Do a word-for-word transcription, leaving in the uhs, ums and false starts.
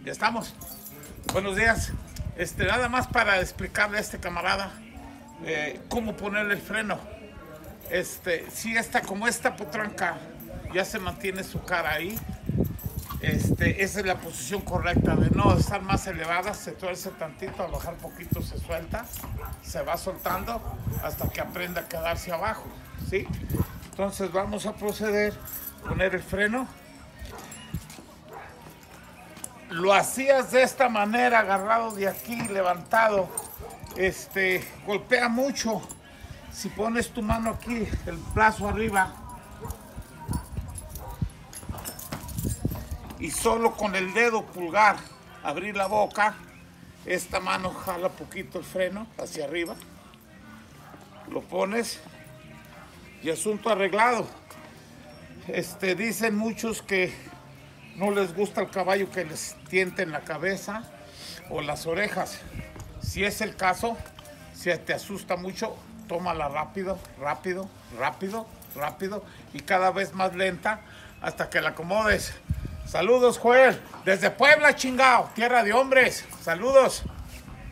Ya estamos. Buenos días. Este, nada más para explicarle a este camarada eh, cómo ponerle el freno. Este, si esta, como esta potranca ya se mantiene su cara ahí, este, esa es la posición correcta de no estar más elevada, se tuerce tantito, a bajar poquito se suelta, se va soltando hasta que aprenda a quedarse abajo, ¿sí? Entonces vamos a proceder a poner el freno. Lo hacías de esta manera, agarrado de aquí, levantado, este, golpea mucho. Si pones tu mano aquí, el brazo arriba, y solo con el dedo pulgar abrir la boca, esta mano jala poquito el freno hacia arriba, lo pones y asunto arreglado. Este, dicen muchos que no les gusta el caballo que les tienten la cabeza o las orejas. Si es el caso, si te asusta mucho, tómala rápido, rápido, rápido, rápido y cada vez más lenta hasta que la acomodes. Saludos, Joel, desde Puebla, chingao, tierra de hombres. Saludos.